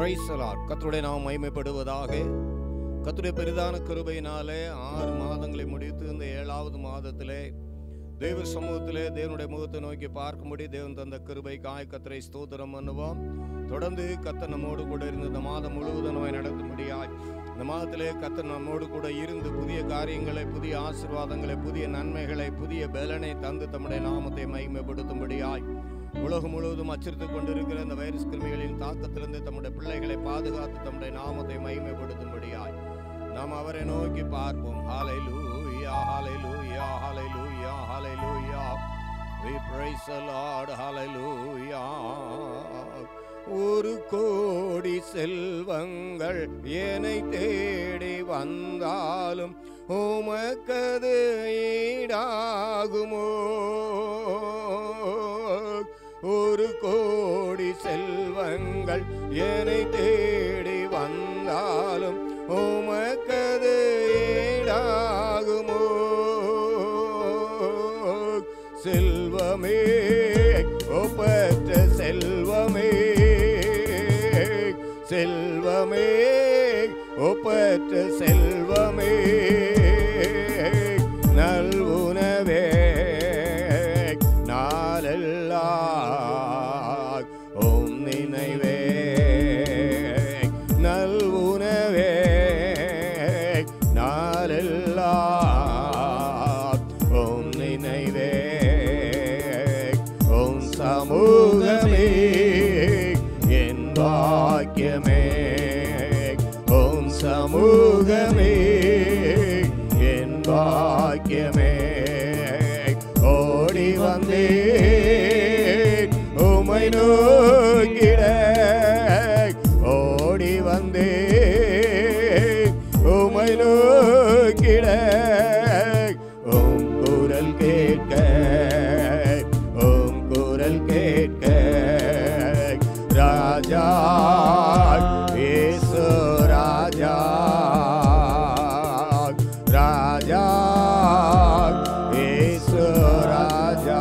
Price the Lord. கர்த்தருடைய நாமம் மகிமைப்படுவதாக. கர்த்தருடைய பெரிதான கிருபையினாலே 6 மாதங்களை முடித்து இந்த 7வது மாதத்திலே தேவ சமூகத்திலே தேவனுடைய முகத்தை நோக்கி பார்க்கும்படி தேவன் தந்த கிருபைக்காய் கர்த்தரை ஸ்தோத்திரம் பண்ணுவோம். தொடர்ந்து கர்த்தர் நம்மோடு கூட இருந்து இந்த மாதம் முழுவதும் நம்மை நடத்தும்படியாய் இந்த மாதத்திலே கர்த்தர் நம்மோடு கூட இருந்து புதிய காரியங்களை, புதிய ஆசீர்வாதங்களை, புதிய நன்மைகளை, புதிய பலனை தந்து தம்முடைய நாமத்தை மகிமைப்படுத்தும்படியாய் உலகம் முழுவதும் அச்சுறுத்திக் கொண்டிருக்கிற இந்த வைரஸ் கிருமிகளின் தாக்கத்திலிருந்து தம்முடைய பிள்ளைகளை பாதுகாத்து தம்முடைய நாமத்தை மகிமைப்படுத்தும்படியாய் நாம் அவரை நோக்கி பார்ப்போம். ஹல்லேலூயா, ஹல்லேலூயா, ஹல்லேலூயா, ஹல்லேலூயா. We praise the Lord. ஹல்லேலூயா. 1,000,000 செல்வங்கள் என்னை தேடி வந்தாலும் உமக்கது ஈடாகுமோ? 1,000,000 செல்வங்கள் என்னை தேடி வந்தாலும் உமக்கது ஈடாகுமோ? செல்வமே, ஒப்பற்ற செல்வமே, செல்வமே, ஒப்பற்ற செல்வமே, நல்வுணவே நாளெல்லாம் உம் நினைவே, நல்வுணவே நாளெல்லாம் உம் நினைவே, உம் சமூகமே என் பாக்கியமே, உம் சமூகமே என் பாக்கியமே. ஓடி வந்தேன் உம்மை நோக்கிட, ஓடி வந்தேன் உம்மை நோக்கிட, உம் குரல் கேட்க, உம் குரல் கேட்க, ராஜா இயேசு ராஜா, ராஜா இயேசு ராஜா.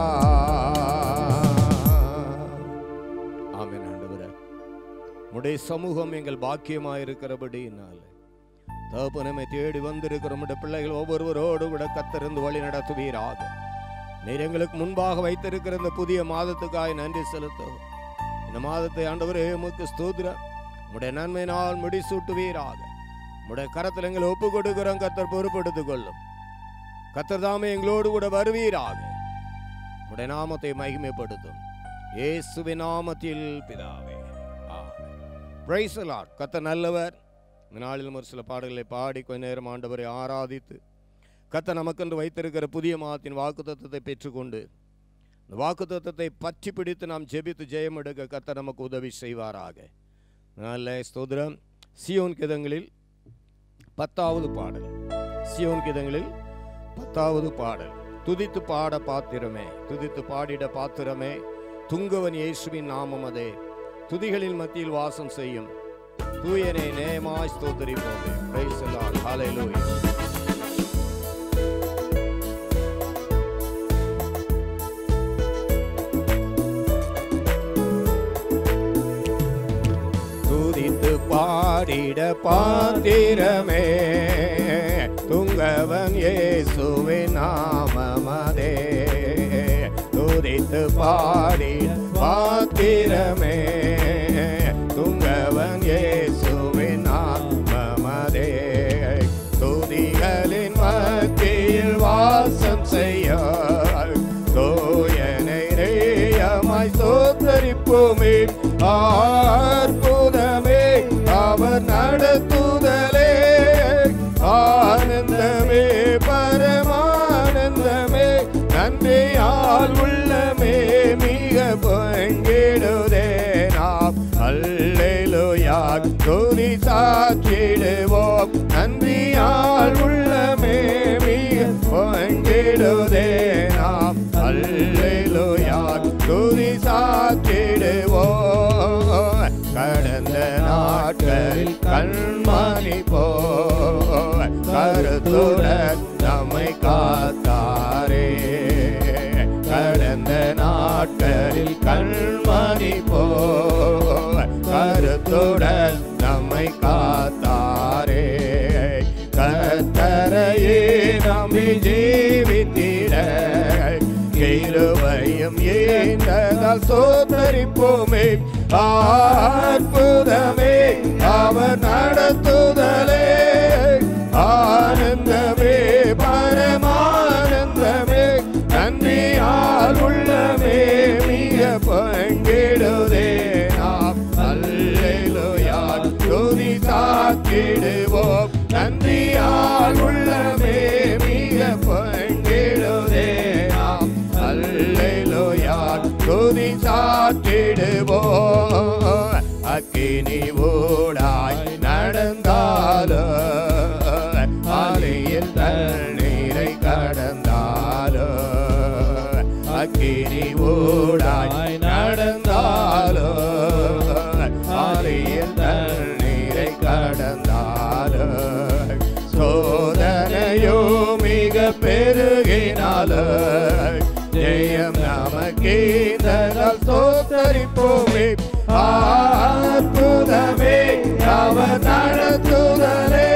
ஆமென். ஆண்டவரே, உம்முடைய சமூகம் எங்கள் பாக்கியமாயிருக்கிறபடியினால தகப்பனமே தேடி வந்திருக்கிற உம்முடைய பிள்ளைகள் ஒவ்வொருவரோடு கூட கர்த்தர் வழி நடத்துவீராக. நீர் எங்களுக்கு முன்பாக வைத்திருக்கிற இந்த புதிய மாதத்துக்காய் நன்றி செலுத்துவோம். இந்த மாதத்தை ஆண்டவரே உமக்கு ஸ்தோத்திரம். உம்முடைய நன்மையினால் முடிசூட்டுவீராக. உம்முடைய கரத்தில் எங்களை ஒப்பு கொடுக்கிறோம். கர்த்தர் பொறுப்பெடுத்துக் கொள்ளும். கர்த்தர் தாமே எங்களோடு கூட வருவீராக. உம்முடைய நாமத்தை மகிமைப்படுத்தும். இயேசுவின் நாமத்தில் பிதாவே, ஆமென். Praise the Lord. கர்த்தர் நல்லவர். இந்த நாளிலும் ஒரு சில பாடல்களை பாடி கொஞ்ச நேரம் ஆண்டவரை ஆராதித்து கர்த்தர் நமக்கென்று வைத்திருக்கிற புதிய மாதத்தின் வாக்குத்தத்தத்தை பெற்றுக்கொண்டு இந்த வாக்குத்தத்தத்தை பற்றி பிடித்து நாம் ஜெபித்து ஜெயம் எடுக்க கர்த்தர் நமக்கு உதவி செய்வாராக. நல்ல ஸ்தோத்திரம். சீயோன் கீதங்களில் 10வது பாடல். சீயோன் கீதங்களில் 10வது பாடல். துதித்து பாட பாத்திரமே, துதித்து பாடிட பாத்திரமே, துங்கவன் இயேசுவின் நாமம் அதே, துதிகளின் மத்தியில் வாசம் செய்யும் தூயனை நேமாய் ஸ்தோத்திரிப்போமே. Price the Lord. ஹல்லேலூயா. துதித்து பாடிட பாத்திரமே, துங்கவன் இயேசுவின் நாமமதே, துதித்து பாடிட பாத்திரமே, துங்கவன் இயேசுவின் நாமமதே, துதிகளின் மத்தியில் வாசம் செய்ய தூயனை நேயமாய் ஸ்தோத்திரிப்போமே. அற்புதமே அவர் நடத்துதலே, ஆனந்தமே பரமானந்தமே, நன்றியால் உள்ளமே மிக பங்கிடுதே நாம். அல்லேலூயா துதி சாற்றிடுவோம், நன்றியால் உள்ளமே மிக பங்கிடுதே நாம். அல்லேலூயா துதி சாற்றிடுவோம். கடந்த நாட்களில் கண்மணி போல் கருத்துடன் நம்மை காத்தாரே, கடந்த நாட்களில் கண்மணி போல் கருத்துடன் நம்மை காத்தாரே. கர்த்தரையே நம்பி ஜீவித்திட கிருபையும் ஈந்ததால் ஸ்தோத்தரிப்போமே. அற்புதமே அவர் நடத்துதலே, ஆனந்தமே பரமானந்தமே, நன்றியால் உள்ளமே மிக பங்கிடுதே. நாம் அல்லேலூயா துதி சாத்திடுவோம், நன்றியால் உள்ளமே மிக பங்கிடுதே. நாம் அல்லேலூயா துதி சாத்திடுவோம். அக்கினி ஊடாய் நடந்தாலும், ஆலையில் தண்ணீரை கடந்தாலும், அக்கினி ஊடாய் நடந்தாலும், ஆலையில் தண்ணீரை கடந்தாலும், சோதனையோ மிக பெருகினாலும், ஜெயம் நமக்கே தந்தால் ஸ்தோத்தரிப்போமே. அற்புதமே அவர் நடத்துதலே,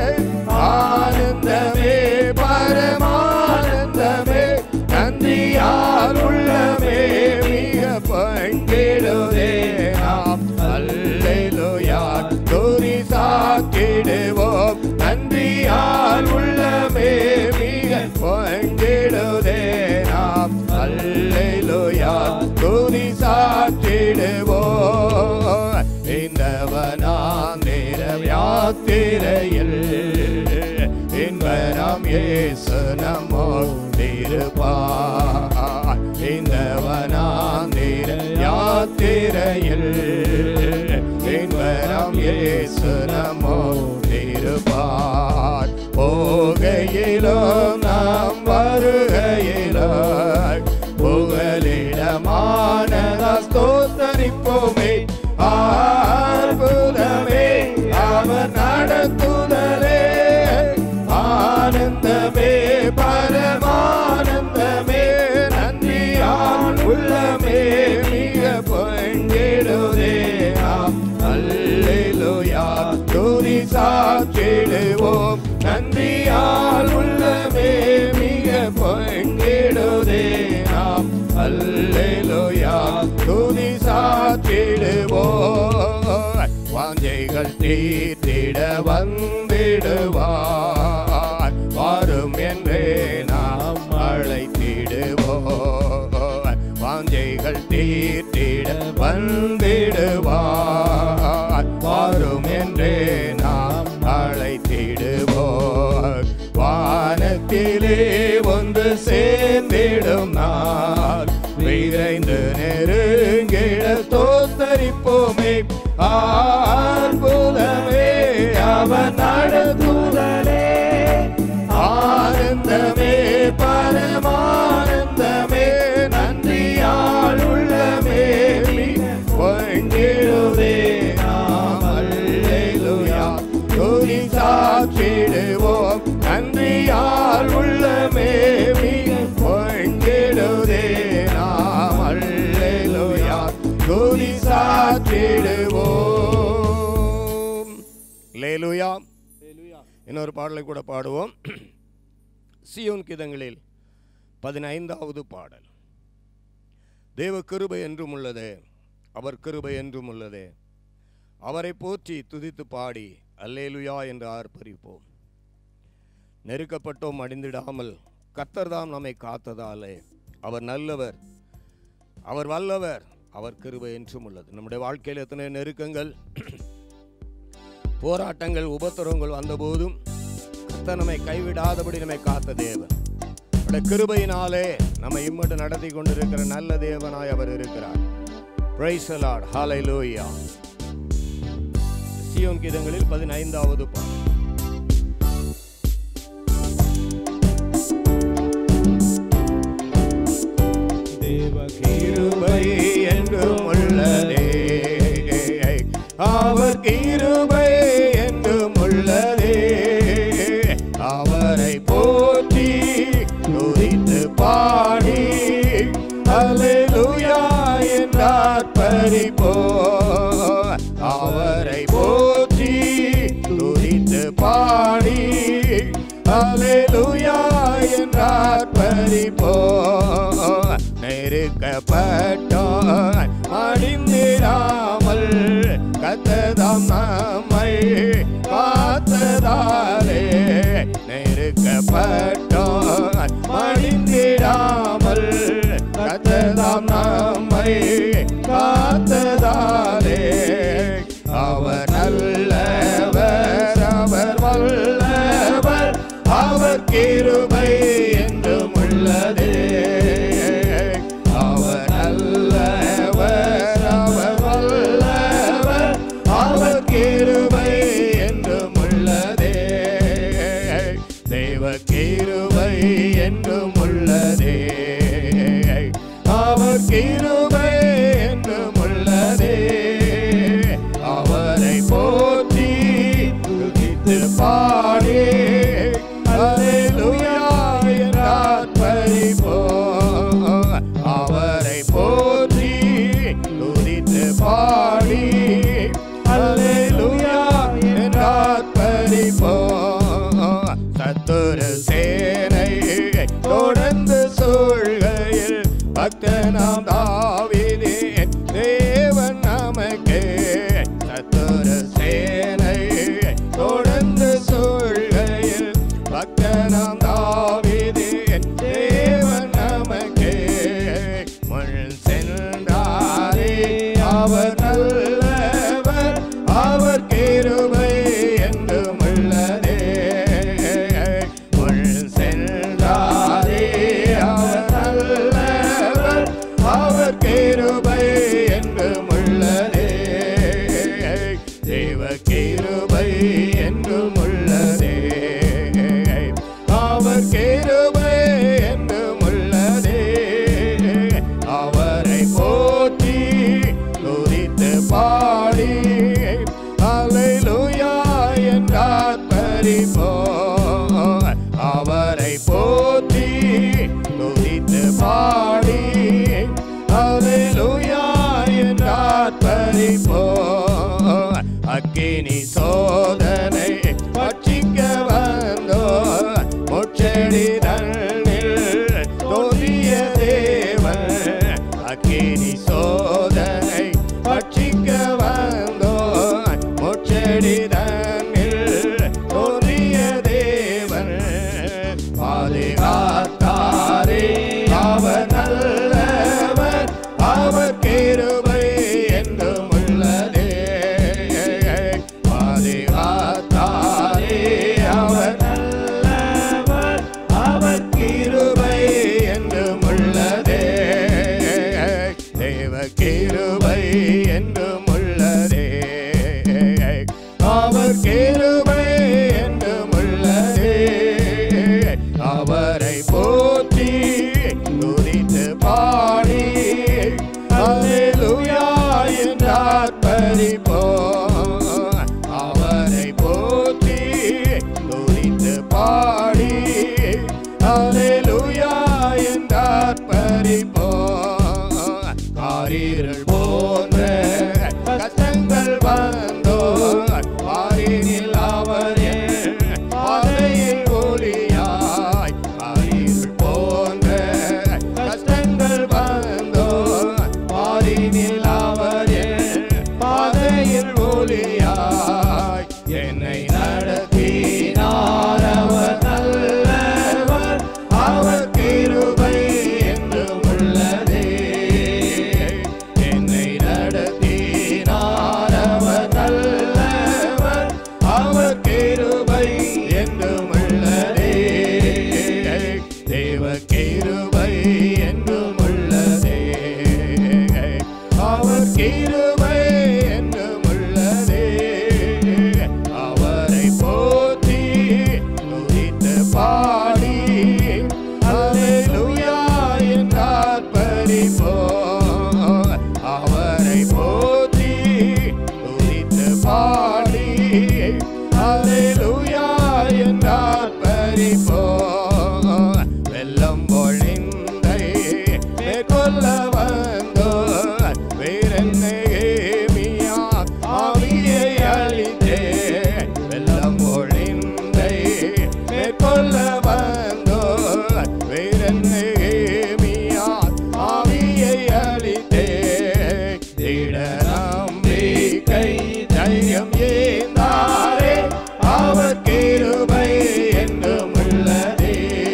ஆனந்தமே பரமானந்தமே, நன்றியால் உள்ளமே மிக பங்கிடுதே. நாம் அல்லேலூயா துதி சாத்திடுவோம், நன்றியால் உள்ளமே மிக பங்கிடுதே. நாம் அல்லேலூயா துதி சாத்திடுவோம். இந்தவனாம் நிரவியாத்திரையில் இன்பராம் இயேசு நம்மோடிருப்பார். இந்தவனாம் நிரவியாத்திரையில் இன்பராம் இயேசு நம்மோடிருப்பார். போகையிலும் நாம் வருகையிலும் புகலிடமானதால் ஸ்தோத்தரிப்போமே. அற்புதமே அவர் நடத்துதலே, ஆனந்தமே பரமானந்தமே, நன்றியால் உள்ளமே மிக பங்கிடுதே. நாம் அல்லேலூயா துதி சாத்திடுவோம், நன்றியால் உள்ளமே மிக பங்கிடுதே. நாம் அல்லேலூயா துதி சாத்திடுவோம். வாஞ்சைகள் தீர்த்திட வந்திடுவார், வாரும் என்றே நாம் அழைத்திடுவோம். வாஞ்சைகள் தீர்த்திட வந்திடுவார், வாரும் என்றே நாம் அழைத்திடுவோம். வானத்திலே ஒன்று சேர்ந்திடும் நாள் விரைந்து நெருங்கிட தோத்தரிப்போமே. அற்புதமே அவர் நடத்துதலே, ஆனந்தமே பரமானந்தமே, நன்றியால் உள்ளமே பங்கிடுதே. நாம் அல்லேலூயா துதி சாத்திடுவோம், நன்றியால் உள்ளமே மிக பங்கிடுதே. நாம் அல்லேலூயா துதி சாத்திடுவோம். அல்லேலூயா. இன்னொரு பாடலை கூட பாடுவோம். சீயோன் கீதங்களில் 15வது பாடல். தேவ கிருபை என்றும் உள்ளதே, அவர் கிருபை என்றும் உள்ளதே, அவரை போற்றி துதித்து பாடி அல்லேலூயா என்று ஆர்ப்பரிப்போம். நெருக்கப்பட்டோம் அடிந்திடாமல், கர்த்தர்தாம் நம்மை காத்ததாலே அவர் நல்லவர், அவர் வல்லவர், அவர் கிருபை என்றும் உள்ளது. நம்முடைய வாழ்க்கையில் எத்தனை நெருக்கங்கள், போராட்டங்கள், உபத்திரவங்கள் வந்தபோதும் கர்த்தர் நம்மை கைவிடாதபடி நம்மை காத்த தேவன். அவருடைய கிருபையினாலே நம்மை இம்மட்டு நடத்தி கொண்டிருக்கிற நல்ல தேவனாய் அவர் இருக்கிறார். Praise the Lord. Hallelujah. சீயோன் கீதங்களில் 15வது பாடல். தேவ கிருபை என்றும் உள்ளதே, அவர் கிருபை என்றும் உள்ளதே, அவரை போற்றி துதித்து பாடி அல்லேலூயா என்றார் பரிபோம். அக்கினி சோதனை பட்சிக்க வந்தோ முச்செடி தன்னில் தோன்றிய தேவன். அக்கினி சோதனை பட்சிக்க வந்தோ முச்செடி தன்னில் தோன்றிய தேவன். பாதுகாத்தாரே அவர் நல்லவர், அவர் கிருபை என்றும் உள்ளதே. பாதுகாத்தாரே அவர் நல்லவர், அவர் கிருபை என்றும் உள்ளதே. தேவ கிருபை என்றும் உள்ளதே. அவர் கிருபை என்றும் உள்ளதே. அவரை போற்றி துதித்து பாடி அல்லேலூயா என்று ஆர்ப்பரிப்போம். அவரை போற்றி துதித்து பாடி அல்லேலூயா என்று ஆர்ப்பரிப்போம். காரிருள் போன்ற கஷ்டங்கள் வந்தோ பாரினில் அவர் பாதையில் ஒளியாய். காரிருள் போன்ற கஷ்டங்கள் வந்தோ பாரினில் அவர் பாதையில் ஒளியாய். என்னை நடத்தினார் அவர் நல்லவர், அவர் கிருபை என்றும் உள்ளதே. என்னை நடத்தினார் அவர் நல்லவர், அவர் கிருபை என்றும் உள்ளதே. தேவ கிருபை என்றும் உள்ளதே. அவர் கிருபை என்றும் உள்ளதே. அவரை போற்றி துதித்து பாடி அல்லேலூயா என்று ஆர்ப்பரிப்போம். அவரை போற்றி துதித்து பாடி அல்லேலூயா என்று ஆர்ப்பரிப்போம். வெள்ளம் பொழிந்தை மேற்கொள்ள வந்தோ வீரநேமியா ஆவியை அளித்தே. வெள்ளம் பொழிந்தை மேற்கொள்ள வந்தோ வீரநேமியா ஆவியை அளித்தே. திட நம்பிக்கை தைரியம் ஏந்தாரே, அவர் கிருபை என்றும் உள்ளதே.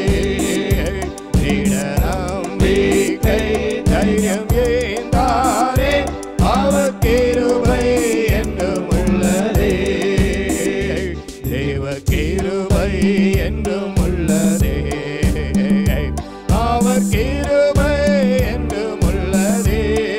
திட நம்பிக்கை தைரியம் ஏந்தாரே, அவர் கிருபை என்றும் உள்ளதே. தேவ கிருபை என்றும் உள்ளதே. அவர் கிருபை என்றும் உள்ளதே.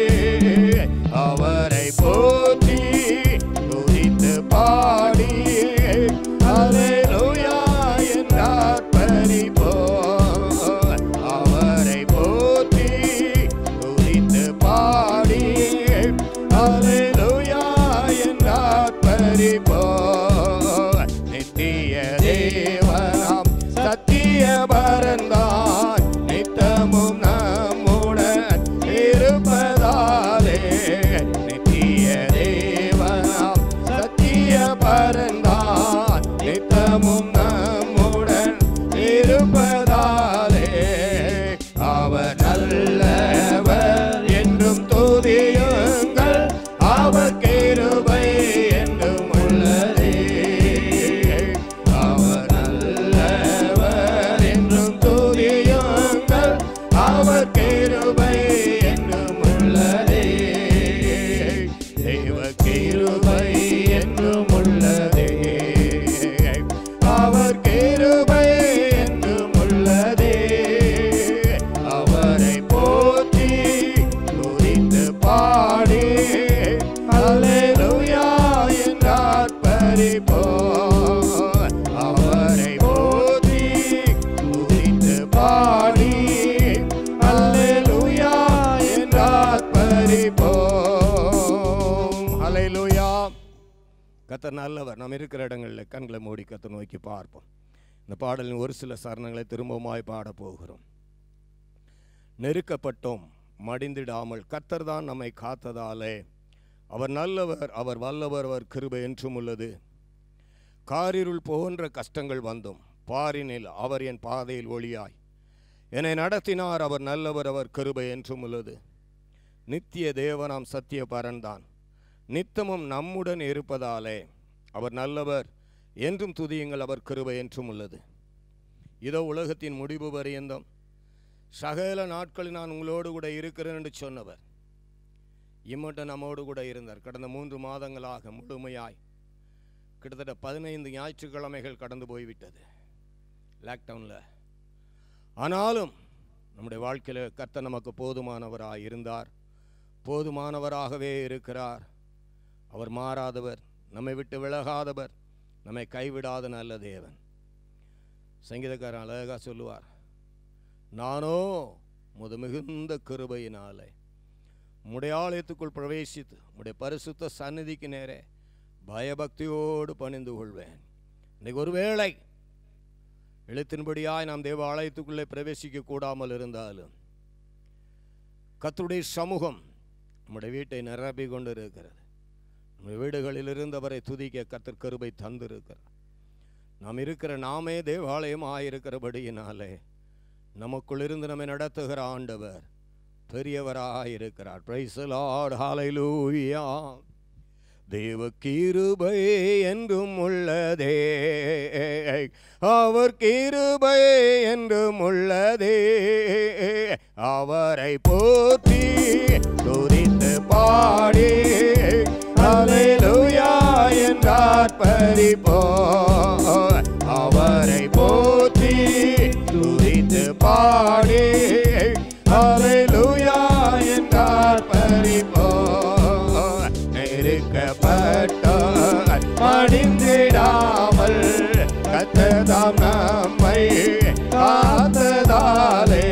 அவரை போற்றி துதித்து பாடி அல்லேலூயா என்று ஆர்ப்பரிப்போம். அவரை போற்றி துதித்து பாடி அல்லேலூயா என்று ஆர்ப்பரிப்போம். நித்திய தேவனாம் சத்திய பரந்தான் நித்தமும் நம்முடன் இருப்பதாலே. நித்திய தேவனாம் சத்திய பரந்தான் நித்தமும் நம்முடன் இருப்பதாலே. அவர் நல்லவர் என்றும் துதியுங்கள், அவர் கிருபை என்றும் உள்ளதே. அவர் நல்லவர் என்றும் துதியுங்கள், அவர் கிருபை என்றும் உள்ளதே. தேவ கிருபை என்றும் உள்ளதே. அவர் கிருபை என்றும் உள்ளதே. அவரை போற்றி துதித்து பாடி அல்லேலூயா என்று ஆர்ப்பரிப்போம். அவரை போற்றி துதித்து பாடி அல்லேலூயா என்று ஆர்ப்பரிப்போம். அல்லேலூயா. கர்த்தர் நல்லவர். நாம் இருக்கிற இடங்களில் கண்களை மூடி கர்த்தரை நோக்கி பார்ப்போம். இந்த பாடலின் ஒரு சில சரணங்களை திரும்பவுமாய் பாடப் போகிறோம். நெருக்கப்பட்டோம் மடிந்திடாமல் கர்த்தர் தான் நம்மை காத்ததாலே அவர் நல்லவர், அவர் வல்லவர், அவர் கிருபை என்றும் உள்ளது. காரிருள் போன்ற கஷ்டங்கள் வந்தும் பாரினில் அவர் என் பாதையில் ஒளியாய் என்னை நடத்தினார். அவர் நல்லவர், அவர் கிருபை என்றும் உள்ளது. நித்திய தேவனாம் சத்திய பரன்தான் நித்தமும் நம்முடன் இருப்பதாலே அவர் நல்லவர் என்றும் துதியுங்கள், அவர் கிருபை என்றும் உள்ளது. இதோ உலகத்தின் முடிவு பரியந்தம் சகல நாட்களில் நான் உங்களோடு கூட இருக்கிறேன் என்று சொன்னவர் இம்மட்டும் நம்மோடு கூட இருந்தார். கடந்த 3 மாதங்களாக முழுமையாய் கிட்டத்தட்ட 15 ஞாயிற்றுக்கிழமைகள் கடந்து போய்விட்டது லாக்டவுனில். ஆனாலும் நம்முடைய வாழ்க்கையில் கர்த்தர் நமக்கு போதுமானவராக இருந்தார், போதுமானவராகவே இருக்கிறார். அவர் மாறாதவர், நம்மை விட்டு விலகாதவர், நம்மை கைவிடாத நல்ல தேவன். சங்கீதக்காரன் அழகாக சொல்லுவார், நானோ முது மிகுந்த கிருபையினாலே உம்முடைய ஆலயத்துக்குள் பிரவேசித்து உம்முடைய பரிசுத்த சந்நிதிக்கு நேரே பயபக்தியோடு பணிந்து கொள்வேன். இன்றைக்கு ஒருவேளை எழுத்தின்படியாய் நாம் தேவ ஆலயத்துக்குள்ளே பிரவேசிக்க கூடாமல் இருந்தாலும் கர்த்தருடைய சமூகம் நம்முடைய வீட்டை நிரப்பி கொண்டு இருக்கிறது. நம்முடைய வீடுகளில் இருந்தவரை துதிக்க கர்த்தர் கிருபை தந்திருக்கிறார். நாம் இருக்கிற நாமே தேவாலயம் ஆயிருக்கிறபடியினாலே நமக்குள் இருந்து நம்மை நடத்துகிற ஆண்டவர் பெரியவராயிருக்கிறார். பிரைஸ் தி லார்ட், ஹல்லேலூயா. தேவ கிருபை என்றும் உள்ளதே, அவர் கிருபை என்றும் உள்ளதே. அவரை போற்றி துதித்து பாடி ஹல்லேலூயா என்றார்ப்பரிப்போம். அவரை போற்றி துதித்து பாடி ஹல்லேலூயா என்றார்ப்பரிப்போம். நெருக்கப்பட்டார் மடிந்திடாமல் கர்த்தர் நம்மை காத்ததாலே,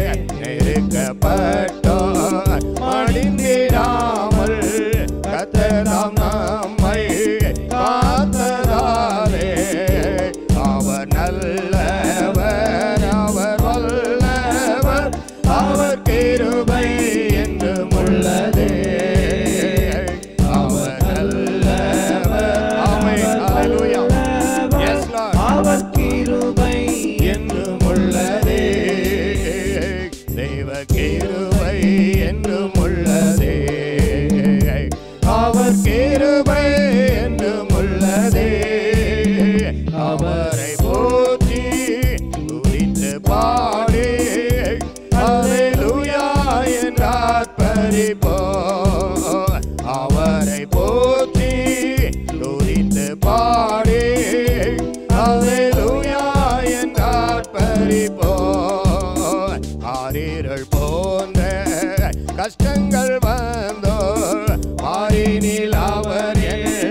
நெருக்கப்பட்டார் மடிந்திடாமல் கர்த்தர் நம்மை காத்ததாலே. அவர் நல்லவர், அவர் வல்லவர், அவர் கிருபை என்றும் உள்ளதே. அவர் நல்லவர், ஆமென், ஹல்லேலூயா. எஸ் லார்ட், அவர் கிருபை என்றும் உள்ளதே. தேவ கிருபை என்றும் உள்ளதே. அவர் கிருபை என்றும் உள்ளதே. அவரை போற்றி துதித்து பாடி ஹல்லேலூயா என்றார்ப்பரிப்போம். அவரை போற்றி துதித்து பாடி ஹல்லேலூயா என்றார்ப்பரிப்போம். ஆரிருள் போன்ற கஷ்டங்கள் வந்தோ மாறினில் அவர் என்னை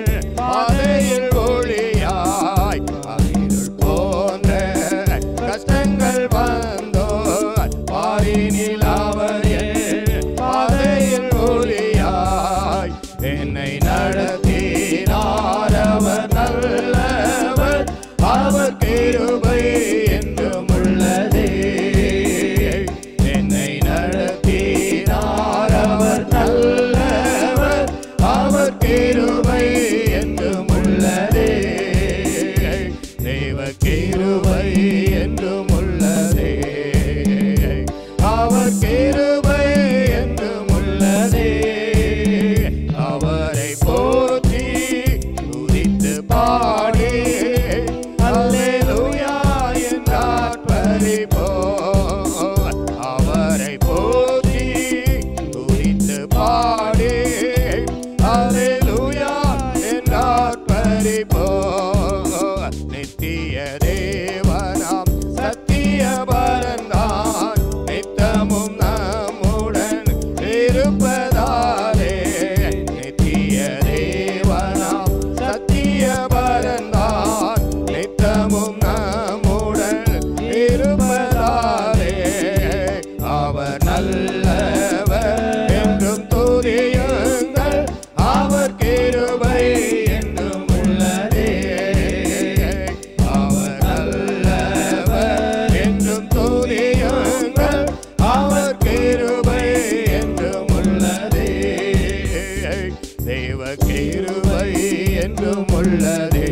கிருபை என்றும் உள்ளதே,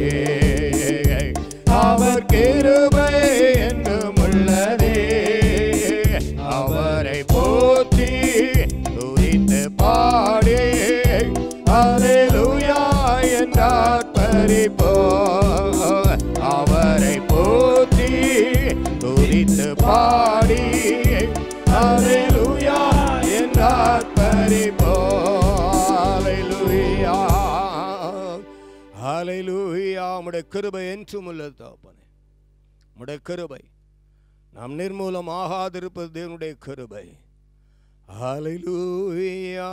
அவர் கிருபை என்றும் உள்ளதே. அவரை போற்றி துதித்து பாடி அல்லேலூயா என்றார் பரிபோம். அவரை போற்றி துதித்து பாடி அல்லேலூயா என்றார் பரிபோம். அல்லேலூயா அல்லேலூயா. உம்முடைய கிருபை என்றும் உள்ளது தகப்பனே. உம்முடைய கிருபை நாம் நிர்மூலமாகாதிருப்பது தேவனுடைய கிருபை. அல்லேலூயா.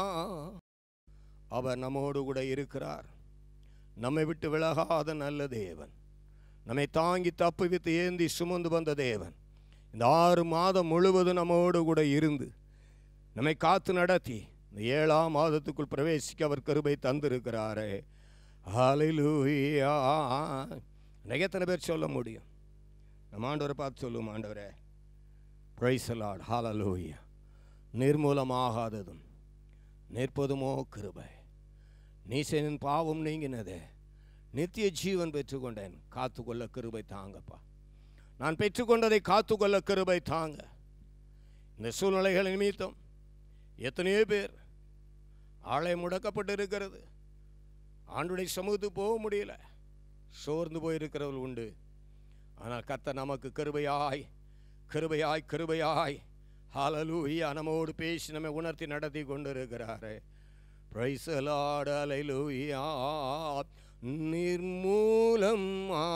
அவர் நம்மோடு கூட இருக்கிறார். நம்மை விட்டு விலகாத நல்ல தேவன், நம்மை தாங்கி தப்புவித்து ஏந்தி சுமந்து வந்த தேவன், இந்த 6 மாதம் முழுவதும் நம்மோடு கூட இருந்து நம்மை காத்து நடத்தி இந்த 7ஆம் மாதத்துக்குள் பிரவேசிக்க அவர் கிருபை தந்திருக்கிறாரே. ஹல்லேலூயா. எத்தனை பேர் சொல்ல முடியும்? நம்ம ஆண்டவரை பார்த்து சொல்லுவோம், ஆண்டவரே பிரைஸ் தி லார்ட். ஹல்லேலூயா. நிர்மூலமாகாததும் நிற்பதுமோ கிருபை. நீசனின் பாவம் நீங்கினதே, நித்திய ஜீவன் பெற்றுக்கொண்டேன். காத்துக்கொள்ள கிருபை தாங்கப்பா. நான் பெற்றுக்கொண்டதை காத்துக்கொள்ள கிருபை தாங்க. இந்த சூழ்நிலைகள் நிமித்தம் எத்தனையோ பேர் ஆளை முடக்கப்பட்டு இருக்கிறது. ஆண்டுடைய சமூகத்துக்கு போக முடியல, சோர்ந்து போயிருக்கிறவர்கள் உண்டு. ஆனால் கர்த்தர் நமக்கு கிருபையாய் கிருபையாய் கிருபையாய் ஹல்லேலூயா நம்மோடு பேசி நம்மை உணர்த்தி நடத்தி கொண்டிருக்கிறாரே. Price the Lord. அல்லேலூயா. நிர்மூலம்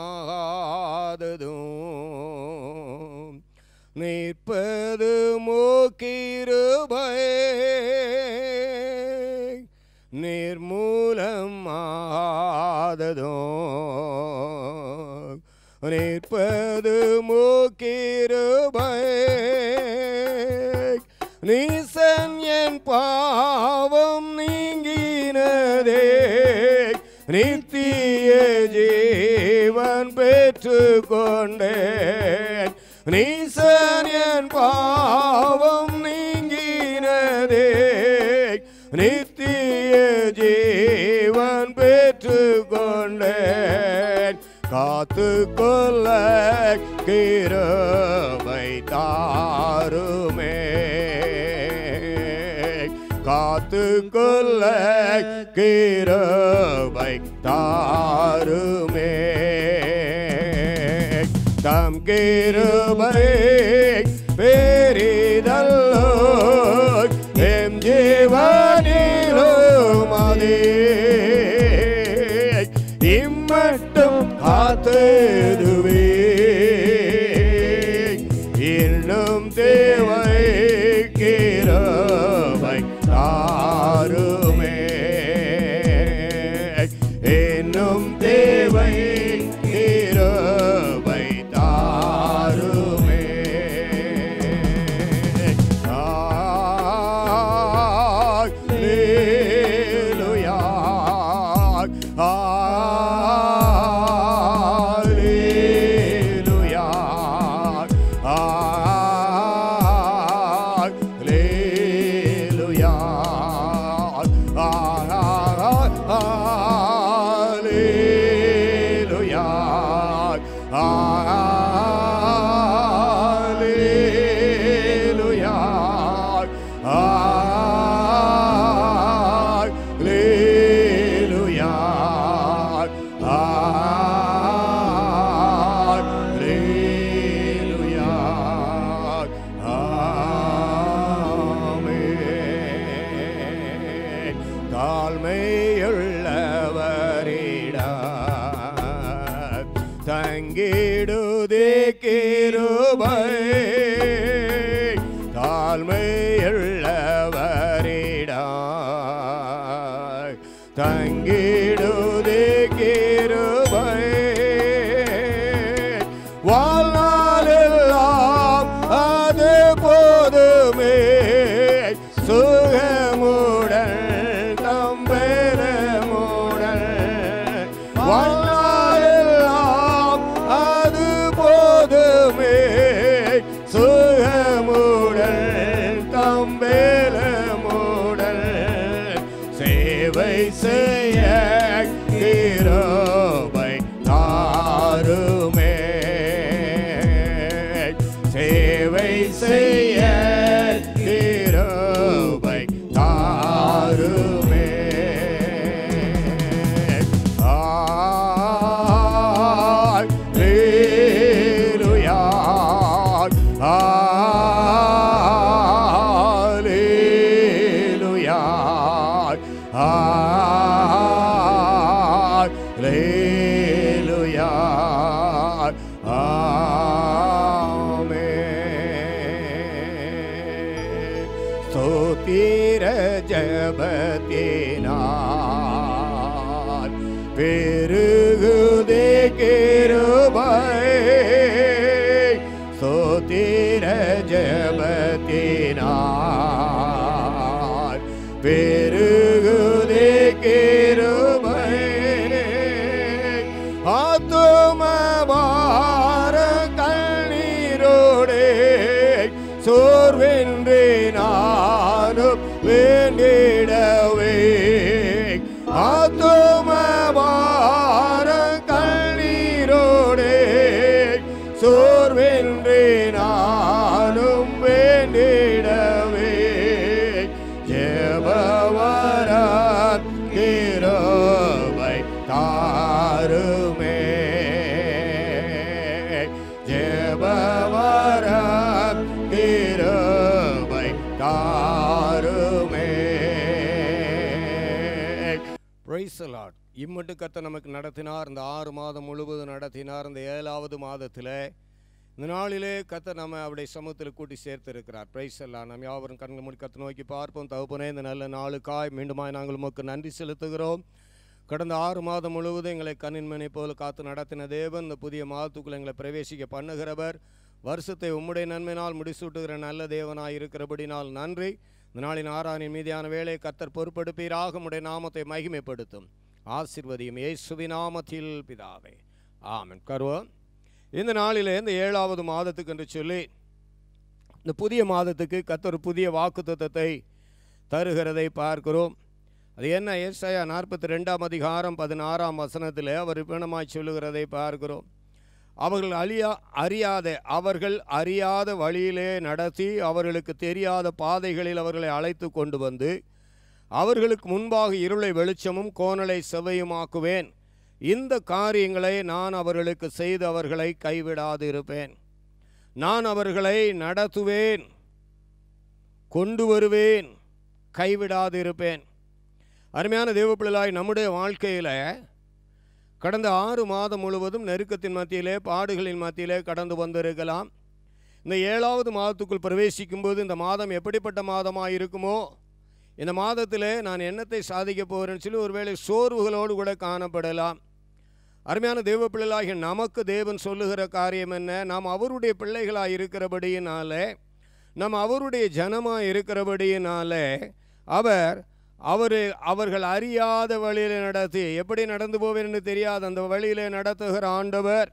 ஆகாததும் நிற்பதுமோ கிருபை, நிர்மூலம் ஆகாததும் நிற்பதுமோ கிருபை. நீசன் என் பாவம் நீங்கினதே, நித்திய ஜீவன் பெற்றுக்கொண்டேன். நீசன் என் பாவம் நீங்கினதே, நித்திய ஜீவன் பெற்றுக்கொண்டேன். காத்துக்கொள்ள கிருபை தாருமே, காத்துக்கொள்ள கிருபை தாருமே. தம் கிருபை பெரிதல்லோ, எம் ஜீவனிலும் அதே. இம்மட்டும் காத்ததுவே இன்னும் தேவை கிருபை தாருமே, இன்னும் தேவை கிருபை தாருமே. அல்லேலூயா. அல்லேலூயா. அல்லேலூயா. அல்லேலூயா. அல்லேலூயா. அல்லேலூயா. அல்லேலூயா. ஆமென். தாழ்மையுள்ளவரிடம் தங்கிடுதே கிருபை, தாழ்மையுள்ளவரிடம் தங்கிடுதே கிருபை. வாழ்நாளெல்லாம் அது போதுமே, சுகமுடன் தம்பெருமுடன். வாழ்நாளெல்லாம் அது போதுமே, அல்லேலூயா ஆமென். ஸ்தோத்திர ஜெபத்தினால் பெருகுதே கிருபை. ஸ்தோத்திர ஜெபத்தினால் பெருகுதே கிருபை. ஆத்துமபார கண்ணீரோடே சோர்வின்றி நானும் வேண்டிடவே. ஆத்துமபார கண்ணீரோடே சோர்வின்றி நானும் வேண்டிடவே. ஜெபவர கிருபை தாருமே. ஜெபவர கிருபை தாருமே. Price the Lord. இம்மட்டு கர்த்தர் நமக்கு நடத்தினார். இந்த 6 மாதம் முழுவதும் நடத்தினார். இந்த 7வது மாதத்தில் இந்த நாளிலே கர்த்தர் நம்ம அவருடைய சமூகத்தில் கூட்டி சேர்த்திருக்கிறார். பிரைஸ் எல்லாம் நம்ம யாவரும் கண்கள் மூடி கர்த்தரை நோக்கி பார்ப்போம். தகப்பனே, இந்த நல்ல நாளுக்காய் மீண்டுமாய் நாங்கள் உமக்கு நன்றி செலுத்துகிறோம். கடந்த 6 மாதம் முழுவதும் எங்களை கண்ணின்மனை போல காத்து நடத்தின தேவன், இந்த புதிய மாதத்துக்குள் எங்களை பிரவேசிக்க பண்ணுகிறவர், வருஷத்தை உம்முடைய நன்மையினால் முடிசூட்டுகிற நல்ல தேவனாய் இருக்கிறபடினால் நன்றி. இந்த நாளின் ஆராதனையின் மீதியான வேலையை கர்த்தர் பொறுப்பெடுப்பீராக. உம்முடைய நாமத்தை மகிமைப்படுத்தும் ஆசீர்வதியும் இயேசுவின் நாமத்தில் பிதாவே, ஆமென். கர்வம் இந்த நாளிலே இந்த 7வது மாதத்துக்கு என்று சொல்லி இந்த புதிய மாதத்துக்கு கர்த்தர் புதிய வாக்குத்தத்தத்தை தருகிறதை பார்க்கிறோம். அது என்ன? ஏசாயா 42ஆம் அதிகாரம் 16ஆம் வசனத்தில் அவர் விபணமாய் சொல்லுகிறதை பார்க்கிறோம். அவர்கள் அறியாத வழியிலே நடத்தி அவர்களுக்கு தெரியாத பாதைகளில் அவர்களை அழைத்து கொண்டு வந்து அவர்களுக்கு முன்பாக இருளை வெளிச்சமும் கோணலை செவ்வையுமாக்குவேன். இந்த காரியங்களை நான் அவர்களுக்கு செய்து அவர்களை கைவிடாதிருப்பேன். நான் அவர்களை நடத்துவேன், கொண்டு வருவேன், கைவிடாதிருப்பேன். அருமையான தேவப்பிள்ளையாய், நம்முடைய வாழ்க்கையில் கடந்த 6 மாதம் முழுவதும் நெருக்கத்தின் மத்தியிலே, பாடுகளின் மத்தியிலே கடந்து வந்திருக்கலாம். இந்த 7வது மாதத்துக்குள் பிரவேசிக்கும்போது இந்த மாதம் எப்படிப்பட்ட மாதமாக இருக்குமோ, இந்த மாதத்தில் நான் என்னத்தை சாதிக்க போகிறேன்னு சொல்லி ஒருவேளை சோர்வுகளோடு கூட காணப்படலாம். அருமையான தேவ பிள்ளைகளாகிய நமக்கு தேவன் சொல்லுகிற காரியம் என்ன? நாம் அவருடைய பிள்ளைகளாக இருக்கிறபடியினாலே, நாம் அவருடைய ஜனமாக இருக்கிறபடியினாலே அவர்கள் அறியாத வழியில் நடத்தி, எப்படி நடந்து போவேன்னு தெரியாது அந்த வழியிலே நடத்துகிற ஆண்டவர்,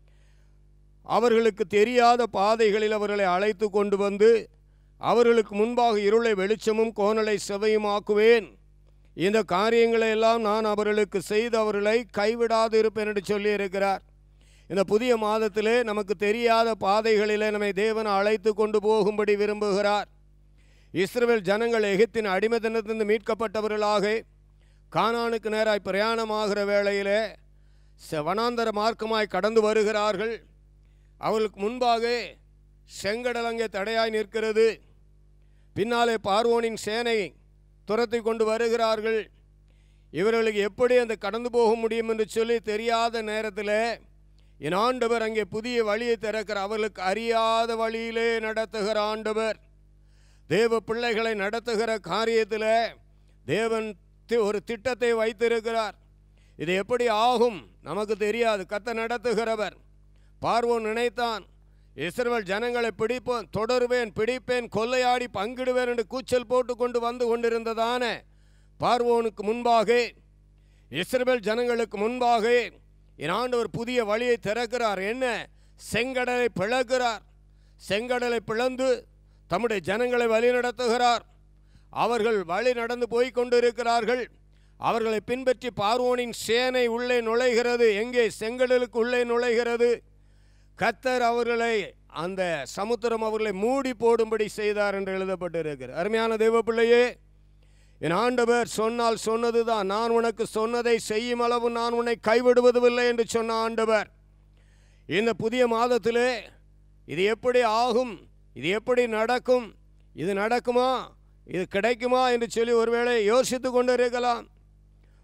அவர்களுக்கு தெரியாத பாதைகளில் அவர்களை அழைத்து கொண்டு வந்து அவர்களுக்கு முன்பாக இருளை வெளிச்சமும் கோணலை செவ்வையுமாக்குவேன். இந்த காரியங்களை எல்லாம் நான் அவர்களுக்கு செய்து அவர்களை கைவிடாது இருப்பேன் என்று சொல்லி இருக்கிறார். இந்த புதிய மாதத்திலே நமக்கு தெரியாத பாதைகளிலே நம்மை தேவன் அழைத்து கொண்டு போகும்படி விரும்புகிறார். இஸ்ரவேல் ஜனங்கள் எகிப்தின் அடிமைத்தனத்திலிருந்து மீட்கப்பட்டவர்களாக கானானுக்கு நேராய் பிரயாணமாகிற வேளையிலே வனாந்தர மார்க்கமாய் கடந்து வருகிறார்கள். அவர்களுக்கு முன்பாக செங்கடல் அங்கே தடையாய் நிற்கிறது. பின்னாலே பார்வோனின் சேனை துரத்தி கொண்டு வருகிறார்கள். இவர்களுக்கு எப்படி அந்த கடந்து போக முடியும் என்று சொல்லி தெரியாத நேரத்தில் என் ஆண்டவர் அங்கே புதிய வழியை திறக்கிற, அவர்களுக்கு அறியாத வழியிலே நடத்துகிற ஆண்டவர். தேவ பிள்ளைகளை நடத்துகிற காரியத்தில் தேவன் ஒரு திட்டத்தை வைத்திருக்கிறார். இது எப்படி ஆகும் நமக்கு தெரியாது. கர்த்தர் நடத்துகிறவர். பார்வோன் நினைத்தான், இஸ்ரவேல் ஜனங்களை பிடிப்பேன், தொடருவேன், பிடிப்பேன், கொள்ளையாடி பங்கிடுவேன் என்று கூச்சல் போட்டு கொண்டு வந்து கொண்டிருந்ததான பார்வோனுக்கு முன்பாக, இஸ்ரவேல் ஜனங்களுக்கு முன்பாக என் ஆண்டவர் புதிய வழியை திறக்கிறார். என்ன? செங்கடலை பிளக்கிறார். செங்கடலை பிளந்து தம்முடைய ஜனங்களை வழி நடத்துகிறார். அவர்கள் வழி நடந்து போய் கொண்டிருக்கிறார்கள். அவர்களை பின்பற்றி பார்வோனின் சேனை உள்ளே நுழைகிறது. எங்கே? செங்கடலுக்கு உள்ளே நுழைகிறது. கர்த்தர் அவர்களை, அந்த சமுத்திரம் அவர்களை மூடி போடும்படி செய்தார் என்று எழுதப்பட்டிருக்கிறது. அருமையான தேவ பிள்ளையே, என் ஆண்டவர் சொன்னால் சொன்னது தான். நான் உனக்கு சொன்னதை செய்யும் அளவு நான் உன்னை கைவிடுவதில்லை என்று சொன்ன ஆண்டவர், இந்த புதிய மாதத்திலே இது எப்படி ஆகும், இது எப்படி நடக்கும், இது நடக்குமா, இது கிடைக்குமா என்று சொல்லி ஒருவேளை யோசித்து கொண்டு இருக்கலாம்.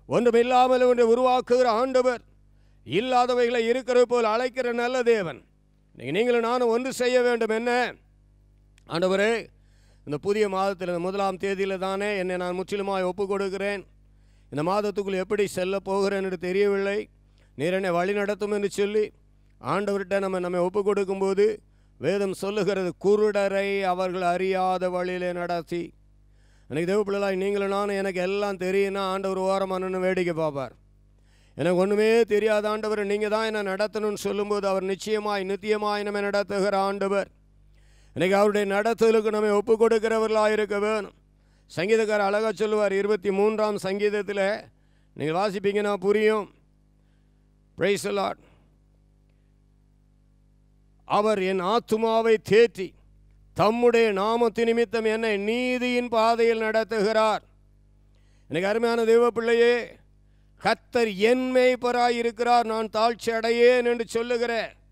ஒன்றுமில்லாமல் ஒன்றை உருவாக்குகிற ஆண்டவர், இல்லாதவைகளை இருக்கிறது போல் அழைக்கிற நல்ல தேவன். நீங்களும் நானும் ஒன்று செய்ய வேண்டும். என்ன? ஆண்டவரே, இந்த புதிய மாதத்தில் இந்த 1ஆம் தேதியில் தானே என்னை நான் முற்றிலுமாய் ஒப்பு கொடுக்கிறேன். இந்த மாதத்துக்குள் எப்படி செல்ல போகிறேன் என்று தெரியவில்லை, நீர் என்னை வழி நடத்தும் என்று சொல்லி ஆண்டவர்கிட்ட நம்மை ஒப்பு கொடுக்கும்போது வேதம் சொல்லுகிறது, குருடரை அவர்கள் அறியாத வழியிலே நடத்தி. எனக்கு தேவ பிள்ளைகளாய் நீங்களும் நானும் எனக்கு எல்லாம் தெரியும்னா ஆண்டவர் ஓரமான வேடிக்கை பார்ப்பார். எனக்கு ஒன்றுமே தெரியாத ஆண்டவர், நீங்கள் தான் என்னை நடத்தணும்னு சொல்லும்போது அவர் நிச்சயமாய் நித்தியமாய் நம்மை நடத்துகிற ஆண்டவர். இன்றைக்கி அவருடைய நடத்துதலுக்கு நம்ம ஒப்பு கொடுக்கிறவர்களாக இருக்க வேணும். சங்கீதக்காரர் அழகாக சொல்லுவார், 23ஆம் சங்கீதத்தில் நீங்கள் வாசிப்பீங்கன்னா புரியும். Price the Lord. அவர் என் ஆத்துமாவை தேற்றி தம்முடைய நாமத்து நிமித்தம் என்னை நீதியின் பாதையில் நடத்துகிறார். எனக்கு அருமையான தேவ பிள்ளையே, கர்த்தர் என் மேய்ப்பராயிருக்கிறார், நான் தாழ்ச்சி அடையேன் என்று சொல்லுகிற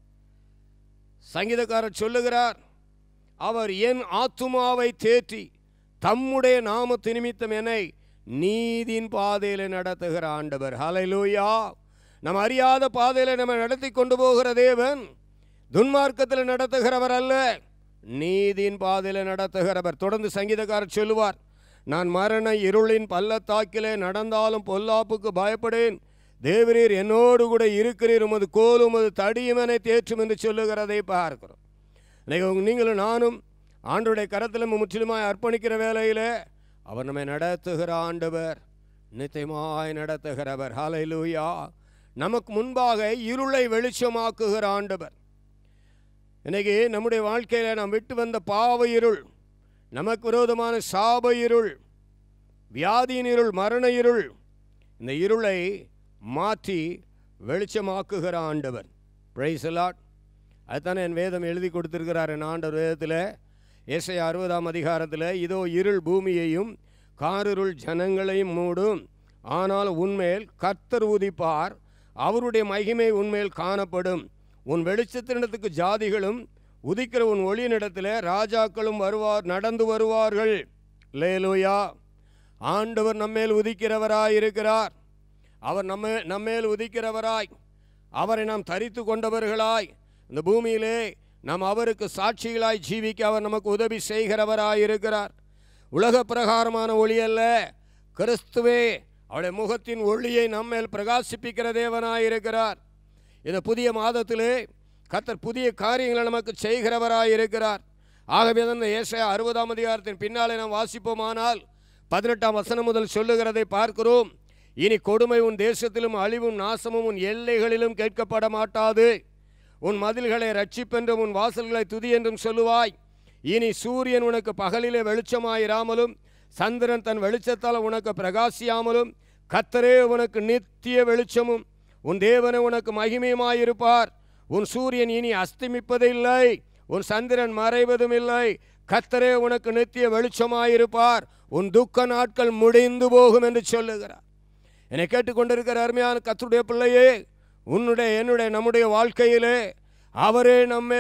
சங்கீதக்காரர் சொல்லுகிறார். அவர் என் ஆத்துமாவை தேற்றி தம்முடைய நாமத்து நிமித்தம் என்னை நீதியின் பாதையில் நடத்துகிற ஆண்டவர். ஹல்லேலூயா. நம்ம அறியாத பாதையில் நம்ம நடத்தி கொண்டு போகிற தேவன் துன்மார்க்கத்தில் நடத்துகிறவர் அல்ல, நீதியின் பாதையில் நடத்துகிறவர். தொடர்ந்து சங்கீதக்காரர் சொல்லுவார், நான் மரண இருளின் பள்ளத்தாக்கிலே நடந்தாலும் பொல்லாப்புக்கு பயப்படேன், தேவரீர் என்னோடு கூட இருக்கிறீர், உமது கோலும் உமது தடியும் என்னை தேற்றும் என்று சொல்லுகிறதை பார்க்கிறோம். நீங்களும் நானும் ஆண்டவருடைய கரத்தில் முற்றிலுமாய் அர்ப்பணிக்கிற வேளையில் அவர் நம்மை நடத்துகிற ஆண்டவர், நித்தியமாய் நடத்துகிறவர். ஹல்லேலூயா. நமக்கு முன்பாக இருளை வெளிச்சமாக்குகிற ஆண்டவர். இன்னைக்கு நம்முடைய வாழ்க்கையில் நாம் விட்டு வந்த பாவ இருள், நமக்கு விரோதமான சாப இருள், வியாதியின் இருள், மரண இருள், இந்த இருளை மாற்றி வெளிச்சமாக்குகிற ஆண்டவர். Praise the Lord. அதுதானே என் வேதம் எழுதி கொடுத்திருக்கிறார். என் ஆண்டவர் வேதத்தில் ஏசாயா 60ஆம் அதிகாரத்தில், இதோ இருள் பூமியையும் காரிருள் ஜனங்களையும் மூடும், ஆனால் உன்மேல் கர்த்தர் உதிப்பார், அவருடைய மகிமை உன்மேல் காணப்படும். உன் வெளிச்சத்தினிடத்துக்கு ஜாதிகளும் உதிக்கிற உன் ஒளியினிடத்தில் ராஜாக்களும் நடந்து வருவார்கள். அல்லேலூயா. ஆண்டவர் நம்மேல் உதிக்கிறவராய் இருக்கிறார். அவர் நம்மேல் உதிக்கிறவராய், அவரை நாம் தரித்து கொண்டவர்களாய் இந்த பூமியிலே நாம் அவருக்கு சாட்சிகளாய் ஜீவிக்க அவர் நமக்கு உதவி செய்கிறவராய் இருக்கிறார். உலக பிரகாரமான ஒளி அல்ல, கிறிஸ்துவே அவருடைய முகத்தின் ஒளியை நம்மேல் பிரகாசிப்பிக்கிற தேவனாய் இருக்கிறார். இந்த புதிய மாதத்திலே கர்த்தர் புதிய காரியங்களை நமக்கு செய்கிறவராய் இருக்கிறார். ஆகவே தான் ஏசாயா 60ஆம் அதிகாரத்தின் பின்னாலே நாம் வாசிப்போமானால் 18ஆம் வசனம் முதல் சொல்லுகிறதை பார்க்கிறோம். இனி கொடுமை உன் தேசத்திலும் அழிவும் நாசமும் உன் எல்லைகளிலும் கேட்கப்பட மாட்டாது. உன் மதில்களை ரட்சிப்பென்றும் உன் வாசல்களை துதி என்றும் சொல்லுவாய். இனி சூரியன் உனக்கு பகலிலே வெளிச்சமாயிராமலும் சந்திரன் தன் வெளிச்சத்தால் உனக்கு பிரகாசியாமலும் கர்த்தரே உனக்கு நித்திய வெளிச்சமும் உன் தேவனே உனக்கு மகிமையுமாயிருப்பார். உன் சூரியன் இனி அஸ்தமிப்பதில்லை, உன் சந்திரன் மறைவதும் இல்லை. கர்த்தரே உனக்கு நித்திய வெளிச்சமாயிருப்பார். உன் துக்க நாட்கள் முடிந்து போகும் என்று சொல்லுகிறார். என்னை கேட்டுக்கொண்டிருக்கிற அருமையான கர்த்தருடைய பிள்ளையே, என்னுடைய நம்முடைய வாழ்க்கையிலே அவரே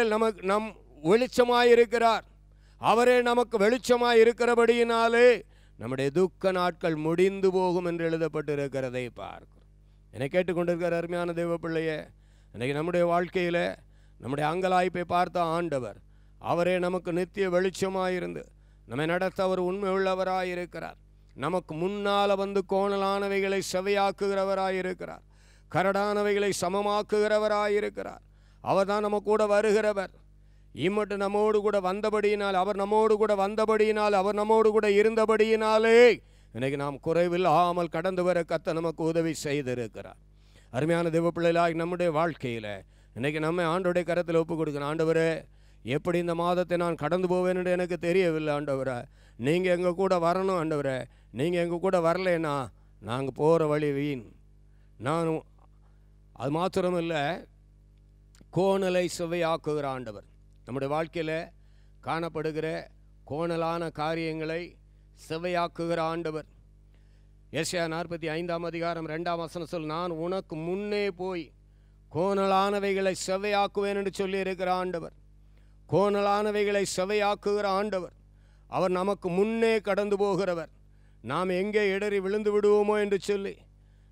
நம் வெளிச்சமாயிருக்கிறார். அவரே நமக்கு வெளிச்சமாய் இருக்கிறபடியினாலே நம்முடைய துக்க நாட்கள் முடிந்து போகும் என்று எழுதப்பட்டிருக்கிறதை பார்க்கிறோம். என்னை கேட்டுக்கொண்டிருக்கிற அருமையான தேவ பிள்ளையே, இன்றைக்கி நம்முடைய வாழ்க்கையில் நம்முடைய அங்கலாய்ப்பை பார்த்த ஆண்டவர் அவரே நமக்கு நித்திய வெளிச்சமாயிருந்து நம்மை நடத்த அவர் உண்மை உள்ளவராயிருக்கிறார். நமக்கு முன்னால் வந்து கோணலானவைகளை செவையாக்குகிறவராயிருக்கிறார், கரடானவைகளை சமமாக்குகிறவராயிருக்கிறார். அவர் தான் நம்ம கூட வருகிறவர். இம்மட்டு நம்மோடு கூட வந்தபடியினால், அவர் நம்மோடு கூட வந்தபடியினால், அவர் நம்மோடு கூட இருந்தபடியினாலே இன்றைக்கு நாம் குறைவில்லாமல் கடந்து வர கர்த்தர் நமக்கு உதவி செய்திருக்கிறார். அருமையான தேவ பிள்ளைகளாய் நம்முடைய வாழ்க்கையில் இன்றைக்கி நம்ம ஆண்டவருடைய கரத்தில் ஒப்பு கொடுக்கணும். ஆண்டவரே, எப்படி இந்த மாதத்தை நான் கடந்து போவேன் என்று எனக்கு தெரியவில்லை. ஆண்டவரே, நீங்கள் எங்கள் கூட வரணும். ஆண்டவரே, நீங்கள் எங்கள் கூட வரலைன்னா நாங்கள் போகிற வழி வீண். நான் அது மாத்திரமில்லை, கோணலை சுவையாக்குகிற ஆண்டவர். நம்முடைய வாழ்க்கையில் காணப்படுகிற கோணலான காரியங்களை செவையாக்குகிற ஆண்டவர். ஏசாயா 45ஆம் அதிகாரம் 2ஆம் வசனம் சொல், நான் உனக்கு முன்னே போய் கோணலானவைகளை செவையாக்குவேன் என்று சொல்லி இருக்கிற ஆண்டவர். கோணலானவைகளை செவையாக்குகிற ஆண்டவர். அவர் நமக்கு முன்னே கடந்து போகிறவர். நாம் எங்கே இடறி விழுந்து விடுவோமோ என்று சொல்லி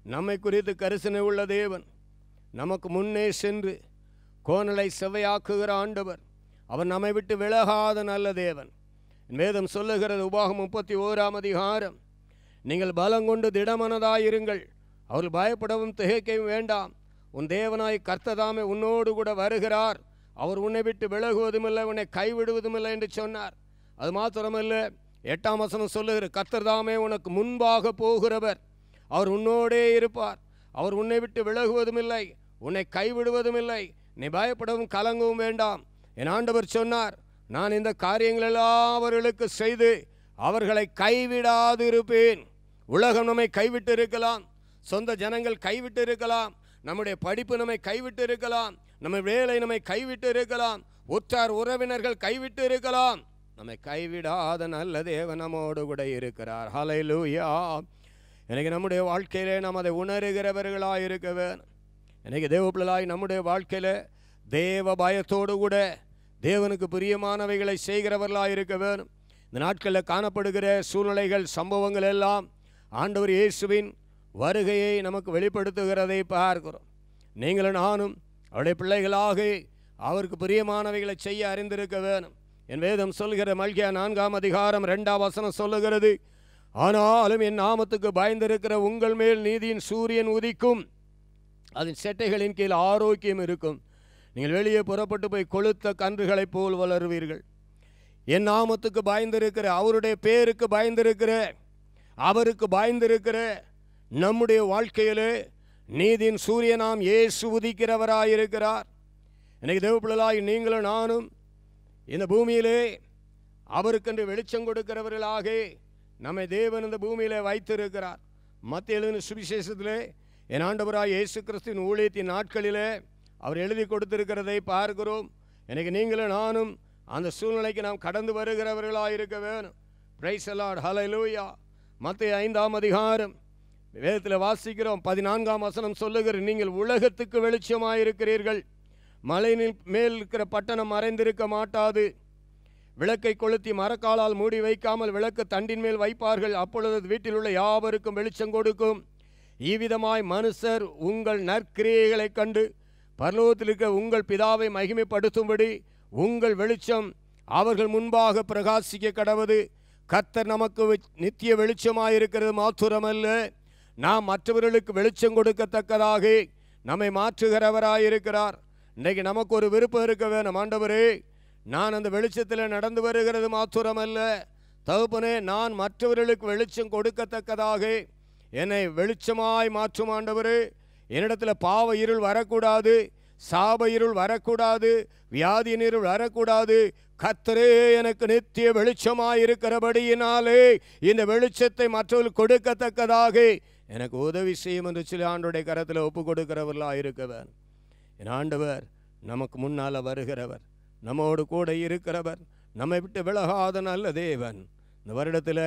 நம்மை குறித்து கரிசனை உள்ள தேவன், நமக்கு முன்னே சென்று கோணலை செவ்வையாக்குகிற ஆண்டவர். அவர் நம்மை விட்டு விலகாத நல்ல தேவன். வேதம் சொல்லுகிறது, உபாகமம் 31ஆம் அதிகாரம், நீங்கள் பலங்கொண்டு திடமனதாயிருங்கள், அவர்கள் பயப்படவும் திகைக்கவும் வேண்டாம், உன் தேவனாய் கர்த்ததாமே உன்னோடு கூட வருகிறார், அவர் உன்னை விட்டு விலகுவதுமில்லை, உன்னை கைவிடுவதுமில்லை என்று சொன்னார். அது மாத்திரமல்ல, 8ஆம் வசனம் சொல்லுகிற, கர்த்தர்தாமே உனக்கு முன்பாக போகிறவர், அவர் உன்னோடே இருப்பார், அவர் உன்னை விட்டு விலகுவதுமில்லை, உன்னை கைவிடுவதுமில்லை, நீ பயப்படவும் கலங்கவும் வேண்டாம். என் ஆண்டவர் சொன்னார், நான் இந்த காரியங்களெல்லாம் அவர்களுக்கு செய்து அவர்களை கைவிடாது இருப்பேன். உலகம் நம்மை கைவிட்டு இருக்கலாம், சொந்த ஜனங்கள் கைவிட்டு இருக்கலாம், நம்முடைய படிப்பு நம்மை கைவிட்டு இருக்கலாம், நம்ம வேலை நம்மை கைவிட்டு இருக்கலாம், உற்றார் உறவினர்கள் கைவிட்டு இருக்கலாம், நம்மை கைவிடாத நல்ல தேவன் நம்மோடு கூட இருக்கிறார். ஹல்லேலூயா. எனக்கு நம்முடைய வாழ்க்கையிலே நாம் அதை உணர்கிறவர்களாக இருக்க வேணும். எனக்கு தேவப்பிள்ளாய் நம்முடைய வாழ்க்கையில் தேவ பயத்தோடு கூட தேவனுக்கு பிரியமானவைகளை செய்கிறவர்களாக இருக்க வேணும். இந்த நாட்களில் காணப்படுகிற சூழ்நிலைகள், சம்பவங்கள் எல்லாம் ஆண்டவர் இயேசுவின் வருகையை நமக்கு வெளிப்படுத்துகிறதை பார்க்கிறோம். நீங்களும் நானும் அவருடைய பிள்ளைகளாக அவருக்கு பிரியமானவைகளை செய்ய அறிந்திருக்க வேணும். என் வேதம் சொல்கிற மல்கியா 4ஆம் அதிகாரம் 2ஆம் வசனம் சொல்லுகிறது, ஆனாலும் என் நாமத்துக்கு பயந்திருக்கிற உங்கள் மேல் நீதியின் சூரியன் உதிக்கும், அதன் செட்டைகளின் கீழ் ஆரோக்கியம் இருக்கும், நீங்கள் வெளியே புறப்பட்டு போய் கொளுத்த கன்றுகளைப் போல் வளருவீர்கள். என் நாமத்துக்கு பயந்திருக்கிற, அவருடைய பேருக்கு பயந்திருக்கிற, அவருக்கு பயந்திருக்கிற நம்முடைய வாழ்க்கையிலே நீதியின் சூரியனாம் இயேசு உதிக்கிறவராயிருக்கிறார். எனக்கு தேவப்பிள்ளாய் நீங்களும் நானும் இந்த பூமியிலே அவருக்கென்று வெளிச்சம் கொடுக்கிறவர்களாக நம்மை தேவன் இந்த பூமியிலே வைத்திருக்கிறார். மத்திய எழுதின சுவிசேஷத்திலே என் ஆண்டவராய் இயேசு கிறிஸ்துவின் ஊழியத்தின் நாட்களிலே அவர் எழுதி கொடுத்திருக்கிறதை பார்க்கிறோம். எனக்கு நீங்களும் நானும் அந்த சூழ்நிலைக்கு நாம் கடந்து வருகிறவர்களாக இருக்க வேணும். Praise the Lord. ஹல்லேலூயா. மத்திய 5ஆம் அதிகாரம் வேதத்தில் வாசிக்கிறோம், 14ஆம் வசனம் சொல்லுகிற, நீங்கள் உலகத்துக்கு வெளிச்சமாயிருக்கிறீர்கள், மலையின் மேல் இருக்கிற பட்டணம் மறைந்திருக்க மாட்டாது, விளக்கை கொளுத்தி மரக்காலால் மூடி வைக்காமல் விளக்கு தண்டின் மேல் வைப்பார்கள், அப்பொழுது வீட்டில் உள்ள யாவருக்கும் வெளிச்சம் கொடுக்கும். இவ்விதமாய் மனுஷர் உங்கள் நற்கிரியைகளை கண்டு பரலோகத்தில் இருக்க உங்கள் பிதாவை மகிமைப்படுத்தும்படி உங்கள் வெளிச்சம் அவர்கள் முன்பாக பிரகாசிக்க கடவது. கர்த்தர் நமக்கு நித்திய வெளிச்சமாயிருக்கிறது மாத்திரமல்ல, நாம் மற்றவர்களுக்கு வெளிச்சம் கொடுக்கத்தக்கதாக நம்மை மாற்றுகிறவராயிருக்கிறார். இன்றைக்கு நமக்கு ஒரு விருப்பம் இருக்க வேணும். ஆண்டவரே, நான் அந்த வெளிச்சத்தில் நடந்து வருகிறது மாத்திரமல்ல, தகப்பனே, நான் மற்றவர்களுக்கு வெளிச்சம் கொடுக்கத்தக்கதாக என்னை வெளிச்சமாய் மாற்றும் ஆண்டவரே. என்னிடத்தில் பாவ இருள் வரக்கூடாது, சாப இருள் வரக்கூடாது, வியாதியின் இருள் வரக்கூடாது. கர்த்தரே எனக்கு நித்திய வெளிச்சமாயிருக்கிறபடியினாலே இந்த வெளிச்சத்தை மற்றவர்கள் கொடுக்கத்தக்கதாக எனக்கு உதவி செய்யும் என்று சொல்லி ஆண்டவருடைய கரத்தில் ஒப்பு கொடுக்கிறவர்களாக இருக்கவர். என் ஆண்டவர் நமக்கு முன்னால் வருகிறவர், நம்மோடு கூட இருக்கிறவர், நம்மை விட்டு விலகாத நல்ல தேவன். இந்த வருடத்தில்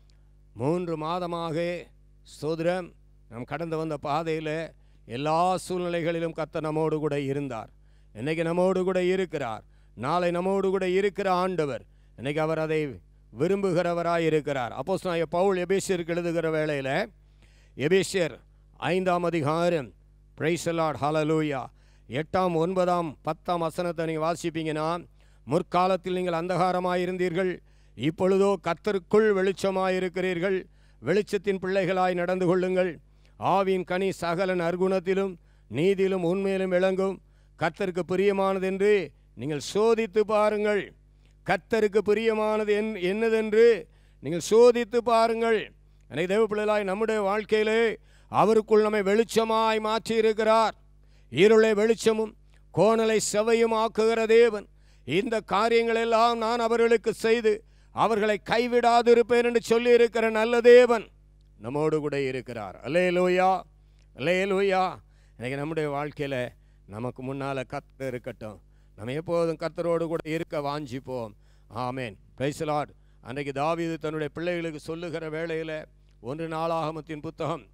3 மாதமாக ஸ்தோத்திரம், நாம் கடந்து வந்த பாதையில் எல்லா சூழ்நிலைகளிலும் கர்த்தர் நம்மோடு கூட இருந்தார். இன்னைக்கு நம்மோடு கூட இருக்கிறார். நாளை நம்மோடு கூட இருக்கிற ஆண்டவர் இன்னைக்கு அவர் அதை விரும்புகிறவராய் இருக்கிறார். அப்போஸ்தலனாகிய பவுல் எபேசியருக்கு எழுதுகிற வேளையில் எபேசியர் 5ஆம் அதிகாரம், பிரைஸ் தி லார்ட், ஹல்லேலூயா, 8ஆம் 9ஆம் 10ஆம் வசனத்தை நீங்கள் வாசிப்பீங்கன்னா, முற்காலத்தில் நீங்கள் அந்தகாரமாயிருந்தீர்கள், இப்பொழுதோ கர்த்தருக்குள் வெளிச்சமாயிருக்கிறீர்கள், வெளிச்சத்தின் பிள்ளைகளாய் நடந்து கொள்ளுங்கள், ஆவியின் கனி சகல நற்குணத்திலும் நீதியிலும் உண்மையிலும் விளங்கும், கர்த்தருக்கு பிரியமானது என்று நீங்கள் சோதித்து பாருங்கள். கர்த்தருக்கு பிரியமானது என்னதென்று நீங்கள் சோதித்து பாருங்கள். அனைத்து தேவ பிள்ளைகளாய் நம்முடைய வாழ்க்கையிலே அவருக்குள் நம்மை வெளிச்சமாய் மாற்றி இருக்கிறார். இருளை வெளிச்சமும் கோணலை செவ்வையும் ஆக்குகிற தேவன். இந்த காரியங்களெல்லாம் நான் அவர்களுக்கு செய்து அவர்களை கைவிடாதிருப்பேன் என்று சொல்லி இருக்கிற நல்ல தேவன் நம்மோடு கூட இருக்கிறார். அல்லேலூயா, அல்லேலூயா. இன்னைக்கு நம்முடைய வாழ்க்கையில் நமக்கு முன்னால் கர்த்தர் இருக்கட்டும். நம்ம எப்போதும் கர்த்தரோடு கூட இருக்க வாஞ்சிப்போம். ஆமேன். Price the Lord. அன்றைக்கு தாவீது தன்னுடைய பிள்ளைகளுக்கு சொல்லுகிற வேளையில் 1 நாளாகமத்தின் புத்தகம்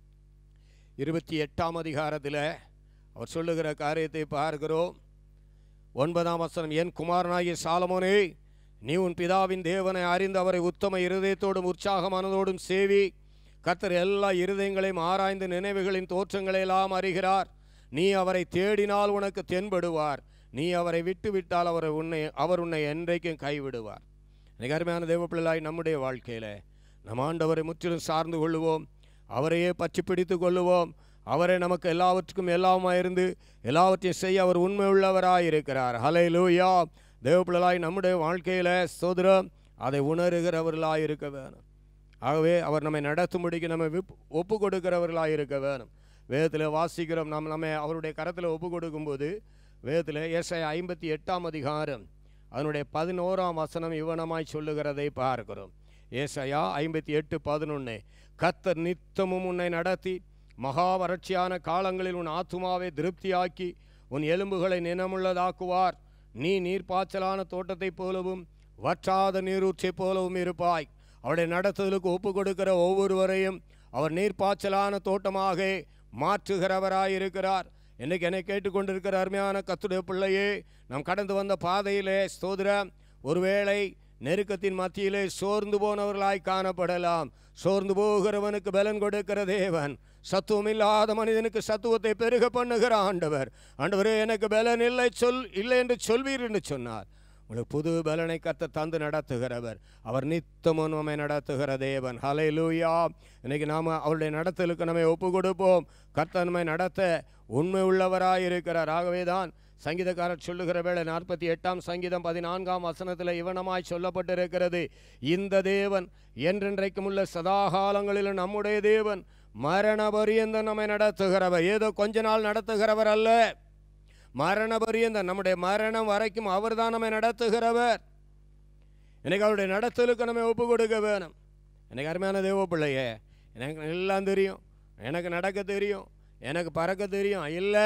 28ஆம் அதிகாரத்தில் அவர் சொல்லுகிற காரியத்தை பார்க்கிறோம். 9ஆம் வசனம், என் குமாரனாகிய சாலமோனே, நீ உன் பிதாவின் தேவனை அறிந்து அவரை உத்தம இருதயத்தோடும் உற்சாக மனதோடும் சேவி, கர்த்தர் எல்லா இருதயங்களையும் ஆராய்ந்து நினைவுகளின் தோற்றங்களை எல்லாம் அறிகிறார். நீ அவரை தேடினால் உனக்கு தென்படுவார். நீ அவரை விட்டு விட்டால் அவர் உன்னை என்றைக்கும் கைவிடுவார். எனக்கு அருமையான தேவ பிள்ளையாய், நம்முடைய வாழ்க்கையில் நம் ஆண்டவரை முற்றிலும் சார்ந்து கொள்ளுவோம். அவரையே பற்றி பிடித்து கொள்ளுவோம். அவரை நமக்கு எல்லாவற்றுக்கும் எல்லாமாய் இருந்து எல்லாவற்றையும் செய்ய அவர் உண்மை உள்ளவராய் இருக்கிறார். ஹல்லேலூயா. தேவ பிள்ளையாய், நம்முடைய வாழ்க்கையில் ஸ்தோத்திரம் அதை உணர்கிறவர்களாய் இருக்க வேணும். ஆகவே அவர் நம்மை நடத்தும்படிக்கு நம்ம ஒப்பு கொடுக்கிறவர்களாக இருக்க வேணும். வேதத்தில் வாசிக்கிறோம், நம்மை அவருடைய கரத்தில் ஒப்பு கொடுக்கும்போது வேதத்தில் ஏசாயா 58ஆம் அதிகாரம் அதனுடைய 11ஆம் வசனம் இவ்வனமாய் சொல்லுகிறதை பார்க்கிறோம். ஏசாயா 58:11, கர்த்தர் நித்தமும் உன்னை நடத்தி மகா வறட்சியான காலங்களில் உன் ஆத்துமாவை திருப்தியாக்கி உன் எலும்புகளை நினமுள்ளதாக்குவார். நீ நீர்ப்பாய்ச்சலான தோட்டத்தைப் போலவும் வற்றாத நீரூற்றை போலவும் இருப்பாய். அவருடைய நடத்துதலுக்கு ஒப்பு கொடுக்கிற ஒவ்வொருவரையும் அவர் நீர்ப்பாய்ச்சலான தோட்டமாக மாற்றுகிறவராயிருக்கிறார். இன்றைக்கு என்னை கேட்டுக்கொண்டிருக்கிற அருமையான கர்த்தருடைய பிள்ளையே, நாம் கடந்து வந்த பாதையிலே ஸ்தோத்திரம் ஒருவேளை நெருக்கத்தின் மத்தியிலே சோர்ந்து போனவர்களாய் காணப்படலாம். சோர்ந்து போகிறவனுக்கு பலன் கொடுக்கிற தேவன், சத்துவம் இல்லாத மனிதனுக்கு சத்துவத்தை பெருக பண்ணுகிற ஆண்டவர். ஆண்டவரே, எனக்கு பலன் இல்லை என்று சொல்வீர் என்று சொன்னார். உங்களுக்கு புது பலனை கர்த்தர் தந்து நடத்துகிறவர். அவர் நித்தமும் நம்மை நடத்துகிற தேவன். ஹல்லேலூயா. இன்னைக்கு நாம் அவருடைய நடத்தலுக்கு நம்மை ஒப்பு கொடுப்போம். கர்த்தர் நம்மை நடத்த உண்மை உள்ளவராய் இருக்கிறார். ஆகவே தான் சங்கீதக்காரர் சொல்லுகிற வேளை 48ஆம் சங்கீதம் 14ஆம் வசனத்தில் இவனமாய் சொல்லப்பட்டிருக்கிறது, இந்த தேவன் என்றென்றைக்கும் உள்ள சதாகாலங்களிலும் நம்முடைய தேவன், மரண பரியந்தம் நம்மை நடத்துகிறவர். ஏதோ கொஞ்ச நாள் நடத்துகிறவர் அல்ல, மரண பரியந்தம், நம்முடைய மரணம் வரைக்கும் அவர் தான் நம்மை நடத்துகிறவர். எனக்கு அவருடைய நடத்தலுக்கு நம்ம ஒப்பு கொடுக்க வேணும். எனக்கு அருமையான தேவ பிள்ளையே, எனக்கு எல்லாம் தெரியும், எனக்கு நடக்க தெரியும், எனக்கு பறக்க தெரியும் இல்லை.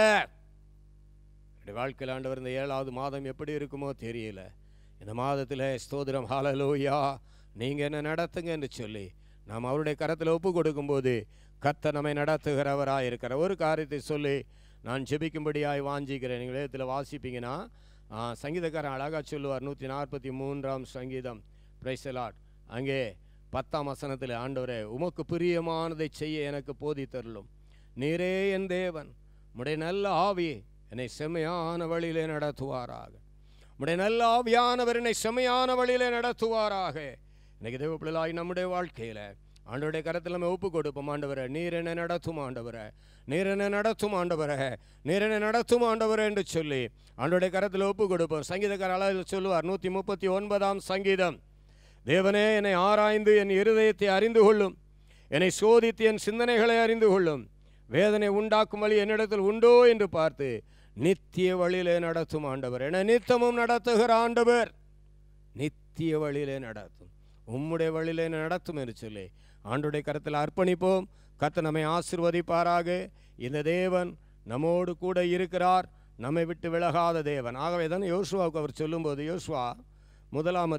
என்னுடைய வாழ்க்கையில் ஆண்டவர் இந்த 7வது மாதம் எப்படி இருக்குமோ தெரியல. இந்த மாதத்தில் ஸ்தோத்திரம் ஹல்லேலூயா, நீங்கள் என்ன நடத்துங்க என்று சொல்லி நாம் அவருடைய கரத்தில் ஒப்பு கொடுக்கும்போது கர்த்தர் நம்மை நடத்துகிறவராக இருக்கிற ஒரு காரியத்தை சொல்லி நான் ஜெபிக்கும்படியாய் வாஞ்சிக்கிறேன். நீங்கள் வேதத்தில் வாசிப்பீங்கன்னா சங்கீதக்காரன் அழகாக சொல்லுவார். 143ஆம் சங்கீதம், பிரைஸ் தி லார்ட், அங்கே 10ஆம் வசனத்தில், ஆண்டவரே, உமக்கு பிரியமானதை செய்ய எனக்கு போதித்தருளும். நீரே என் தேவன், உம்முடைய நல்ல ஆவி என்னை செம்மையான வழியிலே நடத்துவாராக. உம்முடைய நல்ல ஆவியானவர் என்னை செம்மையான வழியிலே நடத்துவாராக. இன்னைக்கு தேவ பிள்ளையாய் நம்முடைய வாழ்க்கையில் ஆண்டவருடைய கரத்தில் நம்ம ஒப்பு கொடுப்போம். ஆண்டவரே, நீர் என்ன நடத்தும் ஆண்டவரே, நீர் என்ன நடத்தும் ஆண்டவரே, நீர் என்ன நடத்தும் ஆண்டவரே என்று சொல்லி ஆண்டவருடைய கரத்தில் ஒப்பு கொடுப்போம். சங்கீதக்காரர் அழகாக சொல்லுவார், 139ஆம் சங்கீதம், தேவனே, என்னை ஆராய்ந்து என் இருதயத்தை அறிந்து கொள்ளும், என்னை சோதித்து என் சிந்தனைகளை அறிந்து கொள்ளும். வேதனை உண்டாக்கும் வழி என்னிடத்தில் உண்டோ என்று பார்த்து நித்திய வழியிலே நடத்தும் ஆண்டவர். என நித்தமும் நடத்துகிற ஆண்டவர், நித்திய வழியிலே நடத்தும், உம்முடைய வழியிலே நடத்தும் என்று சொல்லி ஆண்டவருடைய கரத்தில் அர்ப்பணிப்போம். கர்த்தர் நம்மை ஆசீர்வதிப்பாராக. இந்த தேவன் நம்மோடு கூட இருக்கிறார், நம்மை விட்டு விலகாத தேவன். ஆகவே தான் யோசுவாவுக்கு அவர் சொல்லும்போது, யோசுவா 1ஆம்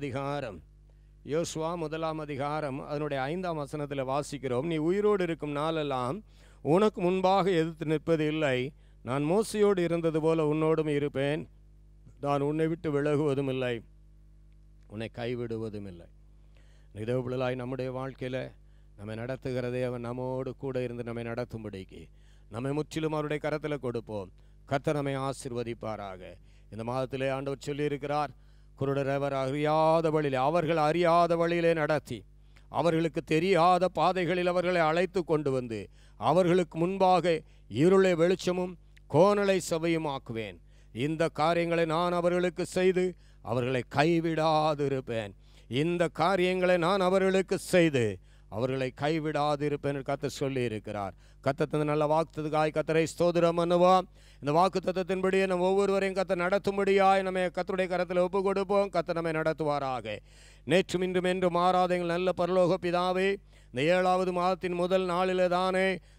அதிகாரம் அதனுடைய 5ஆம் வசனத்தில் வாசிக்கிறோம், நீ உயிரோடு இருக்கும் நாளெல்லாம் உனக்கு முன்பாக எதிர்த்து நிற்பது இல்லை. நான் மோசையோடு இருந்தது போல உன்னோடும் இருப்பேன். நான் உன்னை விட்டு விலகுவதும் இல்லை, உன்னை கைவிடுவதும் இல்லை. தேவ பிள்ளையாய், நம்முடைய வாழ்க்கையில் நம்மை நடத்துகிறதே அவன் நம்மோடு கூட இருந்து நம்மை நடத்தும்படிக்கு நம்மை முற்றிலும் அவருடைய கரத்தில் கொடுப்போம். கர்த்தர் நம்மை ஆசீர்வதிப்பாராக. இந்த மாதத்திலே ஆண்டவர் சொல்லியிருக்கிறார், குருடரவர் அறியாத வழியிலே, அவர்கள் அறியாத வழியிலே நடத்தி அவர்களுக்கு தெரியாத பாதைகளில் அவர்களை அழைத்து கொண்டு வந்து அவர்களுக்கு முன்பாக இருளை வெளிச்சமும் கோணலை சபையும் ஆக்குவேன். இந்த காரியங்களை நான் அவர்களுக்கு செய்து அவர்களை கைவிடாதிருப்பேன். இந்த காரியங்களை நான் அவர்களுக்கு செய்து அவர்களை கைவிடாதிருப்பேன் கர்த்தர் சொல்லி இருக்கிறார். கர்த்தர் நல்ல வாக்குத்தத்துக்காய் கர்த்தரை ஸ்தோத்திரம் பண்ணுவோம். இந்த வாக்கு தத்தத்தின்படியே நம்ம ஒவ்வொருவரையும் கர்த்தர் நடத்தும்படியாய் நம்ம கர்த்தருடைய கரத்தில் ஒப்பு கொடுப்போம். கர்த்தர் நம்மை நடத்துவாராக. நேற்றும் இன்றும் என்று மாறாத எங்கள் நல்ல பரலோக பிதாவே, இந்த 7வது மாதத்தின் முதல் நாளிலே தானே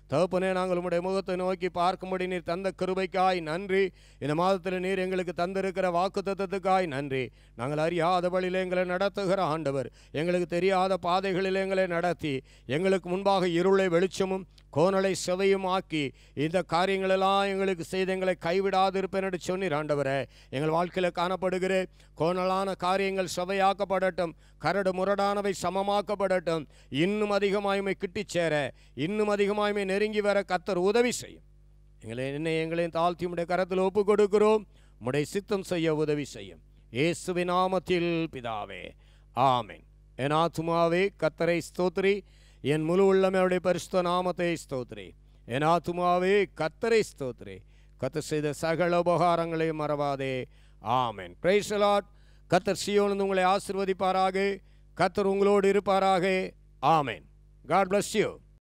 தகப்பனே, நாங்கள் உம்முடைய முகத்தை நோக்கி பார்க்கும்படி நீர் தந்த கிருபைக்காய் நன்றி. இந்த மாதத்தில் நீர் எங்களுக்கு தந்திருக்கிற வாக்குத்தத்தத்துக்காய் நன்றி. நாங்கள் அறியாத வழியில் எங்களை நடத்துகிற ஆண்டவர், எங்களுக்கு தெரியாத பாதைகளில் எங்களை நடத்தி எங்களுக்கு முன்பாக இருளை வெளிச்சமும் கோணலை செவையும் ஆக்கி இந்த காரியங்களெல்லாம் எங்களுக்கு செய்து எங்களை கைவிடாதிருப்பேன் என்று சொன்னீர் ஆண்டவரே. எங்கள் வாழ்க்கையில் காணப்படுகிற கோணலான காரியங்கள் செவையாக்கப்படட்டும், கரடு முரடானவை சமமாக்கப்படட்டும். இன்னும் அதிகமாயுமை கிட்டிச் சேர, இன்னும் அதிகமாயுமை நெருங்கி வர கர்த்தர் உதவி செய்யும். எங்களையும் தாழ்த்தி உம்முடைய கரத்தில் ஒப்பு கொடுக்கிறோம். உம்முடைய சித்தம் செய்ய உதவி செய்யும். இயேசுவின் நாமத்தில் பிதாவே, ஆமென். என் ஆத்துமாவே கர்த்தரை ஸ்தோத்திரி, என் முழு உள்ளமே அவருடைய பரிசுத்த நாமத்தை ஸ்தோத்திரி. என் ஆத்துமாவே கர்த்தரை ஸ்தோத்திரி, கர்த்தர் செய்த சகல உபகாரங்களை மறவாதே. ஆமென். Praise the Lord. கர்த்தர் சீயோனிலிருந்து உங்களை ஆசீர்வதிப்பாராக. கர்த்தர் உங்களோடு இருப்பாராக. ஆமென். God bless you.